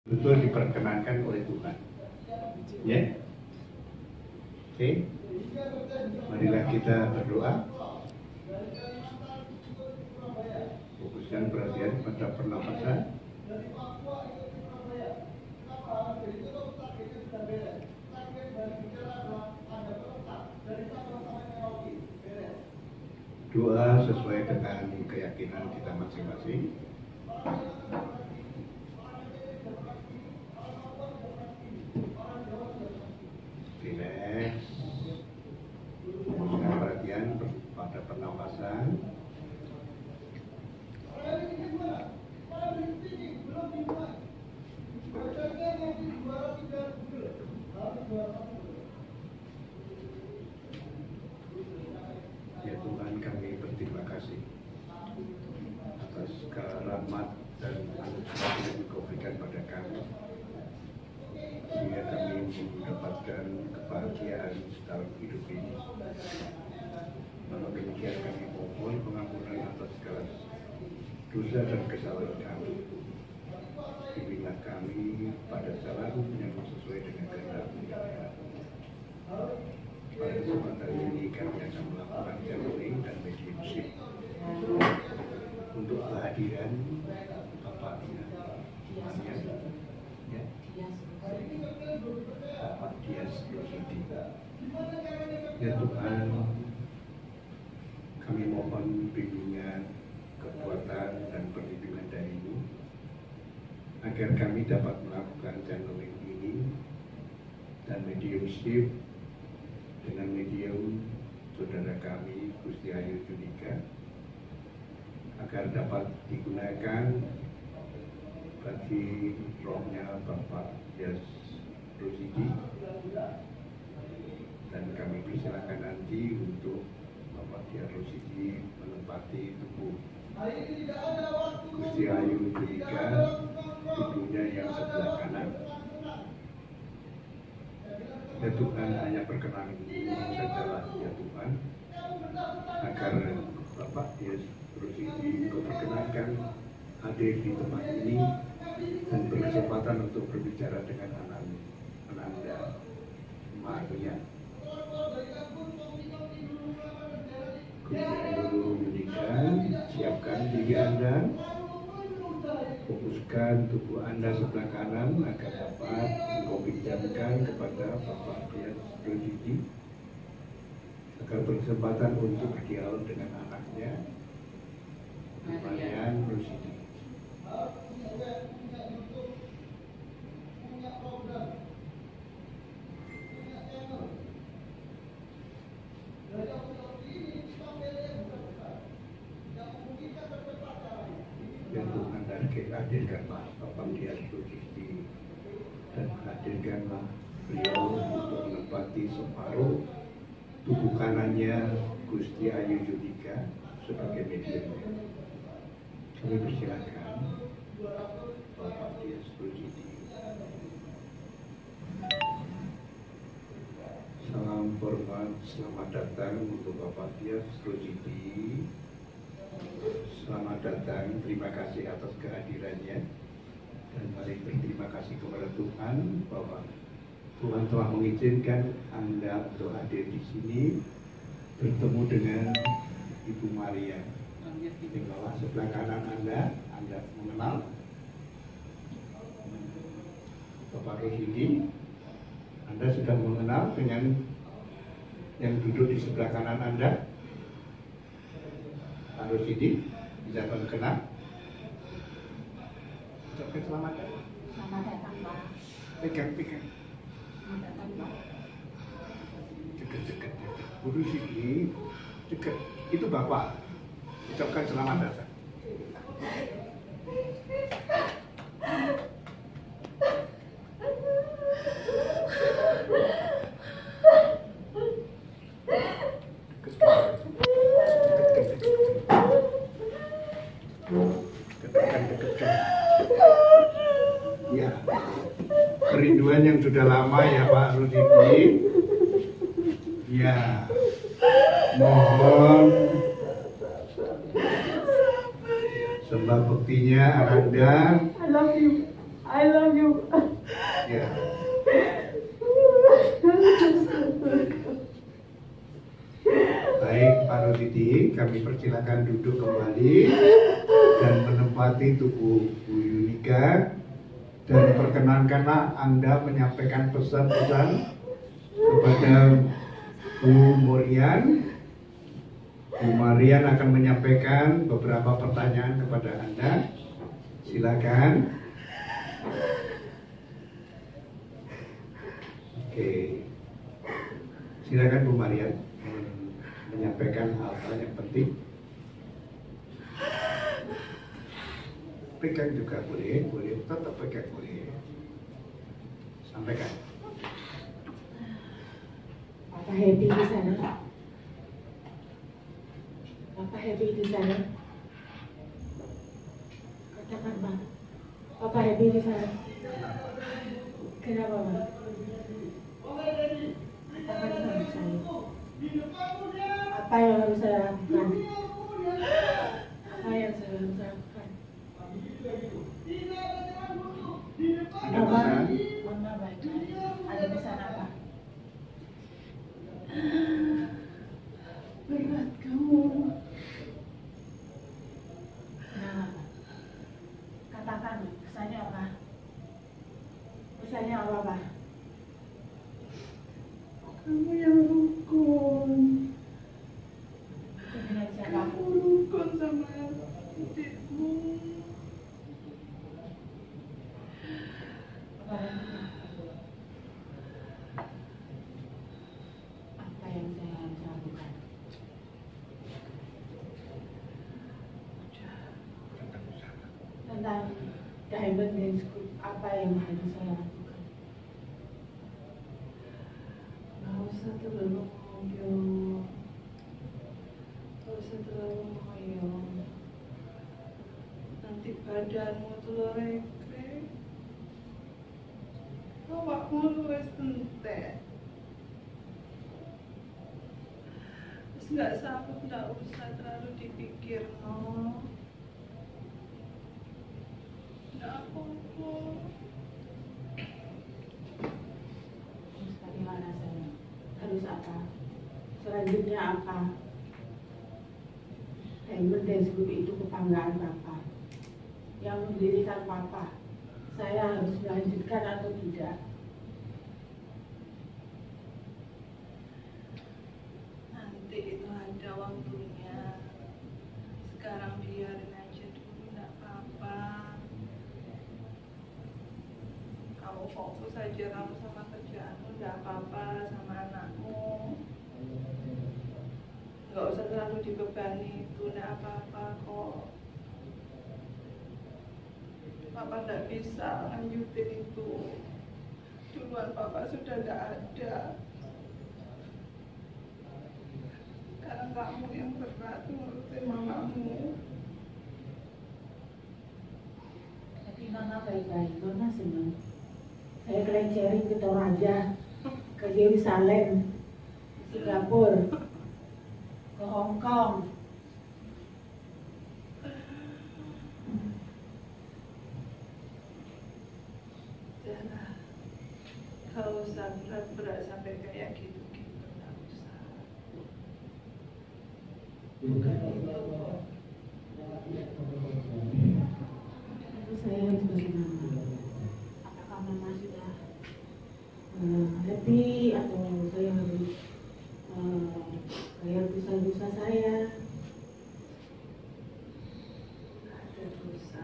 betul diperkenankan oleh Tuhan. Ya, oke. Marilah kita berdoa. Fokuskan perhatian pada pernapasan. Doa sesuai dengan keyakinan kita masing-masing. Relax. Fokuskan perhatian pada pernapasan. Ya Tuhan, kami berterima kasih atas rahmat dan anugerah yang Engkau berikan pada kami, sehingga kami mendapatkan kebahagiaan dalam hidup ini. Lalu demikian kami mohon pengampunan atas segala dosa dan kesalahan kami. Bimbinglah kami pada jalan yang sesuai dengan kehendak-Mu ya Tuhan. Pada kesempatan ini kami akan melakukan channeling dan mediumship untuk kehadiran Bapaknya, Tuhannya, ya, Bapak Dias Rosidi. Ya Tuhan, kami mohon bimbingan, kekuatan dan perlindungan dari-Mu agar kami dapat melakukan channeling ini dan mediumship dengan medium saudara kami Gusti Ayu Judika, agar dapat digunakan bagi rohnya Bapak Dias Rosidi, dan kami persilakan nanti untuk Bapak Dias Rosidi menempati tubuh Gusti Ayu Judika, tubuhnya yang sebelah kanan. Ya Tuhan, hanya perkenan-Mu sajalah ya Tuhan, agar Bapak Dias Rosidi Engkau perkenankan hadir di tempat ini dan berkesempatan untuk berbicara dengan Ananda Maria. Gusti Ayu Judika, siapkan diri Anda, fokuskan tubuh Anda sebelah kanan agar dapat Engkau pinjamkan kepada Bapak Dias Rosidi, agar berkesempatan untuk berdialog dengan anaknya, Marian Rosidi. Ya Tuhan, hadirkanlah Bapak Dias Rosidi dan hadirkanlah beliau untuk menempati separuh tubuh kanannya Gusti Ayu Judika sebagai medium. Kami persilakan Bapak Dias Rosidi. Salam hormat, selamat datang untuk Bapak Dias Rosidi. Selamat datang, terima kasih atas kehadirannya, dan mari berterima kasih kepada Tuhan bahwa Tuhan telah mengizinkan Anda untuk hadir di sini, bertemu dengan Ibu Maria. Tinggallah sebelah kanan Anda mengenal Bapak Rosidi. Anda sudah mengenal dengan yang duduk di sebelah kanan Anda, Pak Rosidi, bisa mengenal. Ucapkan selamat datang. Selamat datang, Pak. Pegang. Selamat datang, Pak. Dekat. Bu Rosidi, dekat. Itu Bapak. Ucapkan selamat datang. Dekatkan. Ya, kerinduan yang sudah lama ya Pak Rosidi. Ya, mohon sembah buktinya Anda. I love you. I love you. Ya. Baik, Pak Rodidi, kami persilakan duduk kembali dan menempati tubuh Bu Yunika, dan perkenankanlah Anda menyampaikan pesan-pesan kepada Bu Murian. Bu Marian akan menyampaikan beberapa pertanyaan kepada Anda. Silakan. Oke. Silakan Bu Marian menyampaikan hal-hal yang penting. Pegang juga boleh, tetap pegang boleh. Sampaikan. Papa happy di sana. Papa happy di sana. Katakan, Pak. Papa happy di sana. Kenapa, Pak? Katakan sama saya. Apa yang harus saya lakukan? Apa yang saya harus lakukan? Ada pesan? Mama baik-baik. Ada pesan apa? Berat kamu. Nah, katakan pesannya apa? Pesannya apa, Pak? Kamu yang rukun. Dengan siapa? Kamu rukun sama adikmu. Apa yang saya harus lakukan? Tentang Diamond Dance Group, apa yang harus saya lakukan? Gak usah terlalu ngoyo. Gak usah terlalu ngoyo. Nanti badanmu tuh rekrek. Awakmu luwes entek. Terus gak usah terlalu dipikir, no. Gak apa-apa. Terus bagaimana saya? Harus apa? Selanjutnya apa? Diamond Dance Group itu kebanggaan Papa. Yang mendirikan Papa. Saya harus melanjutkan atau tidak? Nanti itu ada waktunya. Sekarang biarin aja dulu, gak apa-apa. Kamu fokus aja kamu sama kerjaanmu, gak apa-apa, sama anakmu. Gak usah terlalu dibebani itu, gak apa-apa kok. Papa gak bisa lanjutin itu. Duluan Papa sudah gak ada. Karena kamu yang berat ngurusin mamamu. Tapi Mama baik-baik, Mama senang. Saya kelencerin ke Toraja, ke Yerusalem, ke Singapura, ke Hong Kong. Jangan, kalau usah berat-berat sampai kayak gitu-gitu, nggak usah. Bukan itu. Lalu saya harus bagaimana? Apakah Mama sudah happy atau saya harus bayar dosa-dosa saya? Nggak ada dosa.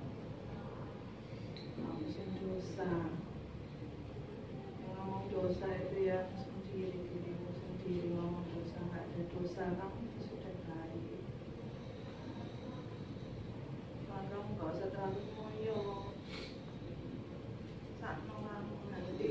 Dosa. Ngomong dosa itu ya sendiri, dirimu sendiri ngomong dosa, nggak ada dosa, kamu itu sudah baik. Maka kamu nggak usah terlalu ngoyo. Sakno kamu nanti.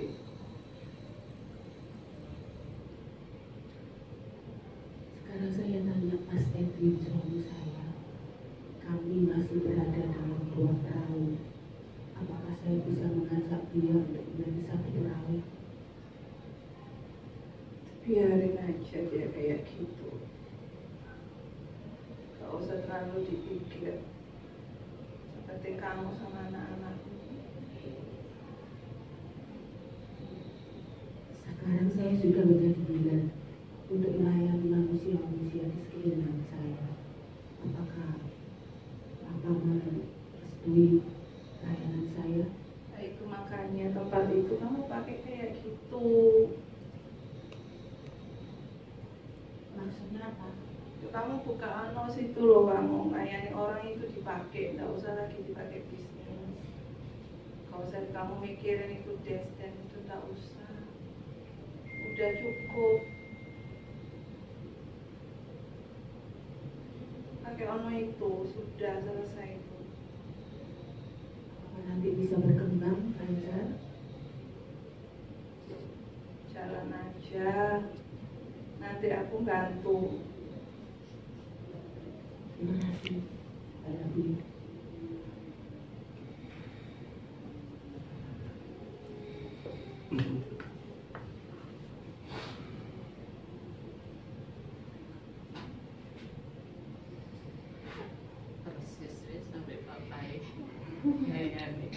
Sekarang saya tanya Mas Edwin, suami saya. Kami masih berada dalam dua perahu. Apakah saya bisa mengajak beliau untuk menjadi satu perahu? Biarin aja dia kayak gitu. Gak usah terlalu dipikir. Seperti kamu sama anak-anakmu. saya sudah menjadi dealer untuk melayani manusia-manusia di sekeliling saya. Apakah Bapak merestui layanan saya? Nah, itu makanya tempat itu kamu pakai kayak gitu. Maksudnya apa? Itu kamu buka situ loh, kamu layani orang itu dipakai, nggak usah lagi dipakai bisnis. Kalau usah kamu mikirin itu desain itu, nggak usah. Udah cukup. Pakai itu sudah selesai itu. Apa nanti bisa berkembang, lancar? Jalan aja. Nanti aku bantu. Terima kasih. I love you. Persis sampai papai. Ya nih.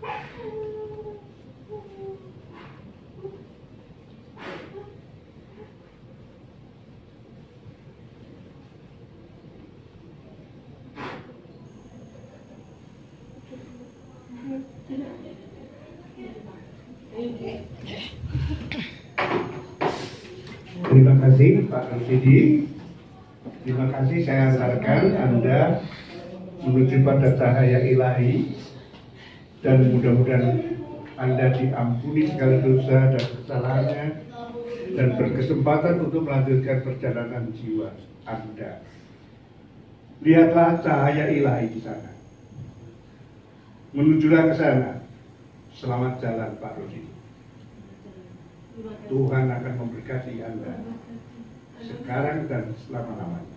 Terima kasih Pak Rusidi. Terima kasih, saya antarkan Anda menuju pada cahaya ilahi, dan mudah-mudahan Anda diampuni segala dosa dan kesalahannya dan berkesempatan untuk melanjutkan perjalanan jiwa Anda. Lihatlah cahaya ilahi di sana. Menujulah ke sana. Selamat jalan Pak Rusidi. Tuhan akan memberkati Anda sekarang dan selama-lamanya.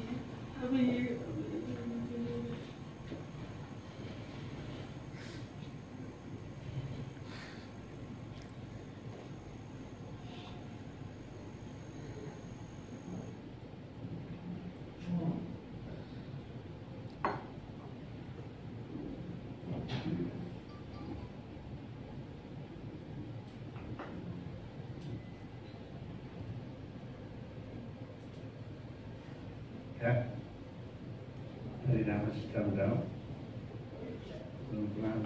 Ya, dari nafas dalam-dalam, pelan-pelan.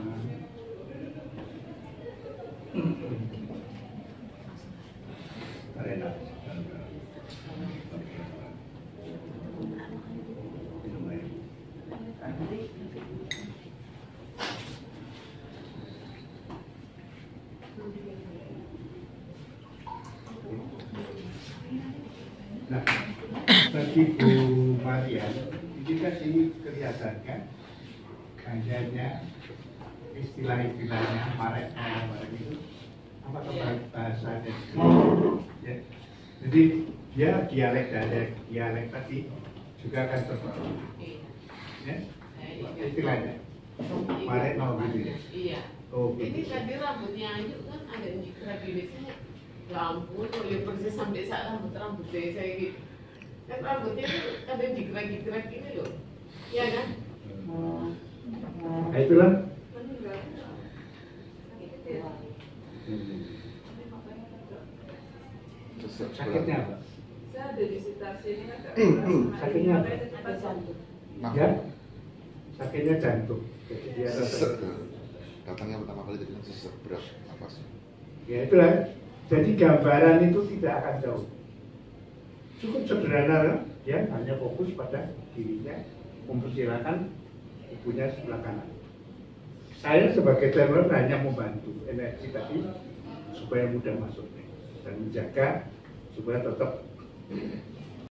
Tarik nafas dalam-dalam. Minum air. Nah, bagi Bu Marian, ini kan ini kelihatan kan gayanya, istilah-istilahnya Maret itu apa bahasa ya. Jadi dia dialek tadi juga akan terbawa ya, istilahnya Maret mau gitu ya. Iya. Oh, Ini gitu. tadi rambutnya Ayu kan ada nyikra gini sih. Ya ampun, kalau ya persis sampai saat rambut saya gitu. Kan rambutnya tuh ada dikira-kira gini loh. Iya kan? Nah, itulah. Sakitnya apa? Saya ada di sekitar sini kan. Sakitnya apa? Ada jantung. Ya, sakitnya jantung. Jadi dia Sesek. Datangnya pertama kali jadi sesek berat nafas. Ya itulah. Jadi gambaran itu tidak akan jauh. Cukup sederhana, ya hanya fokus pada dirinya, mempersilahkan ibunya sebelah kanan. Saya sebagai trainer hanya membantu energi tadi supaya mudah masuk dan menjaga supaya tetap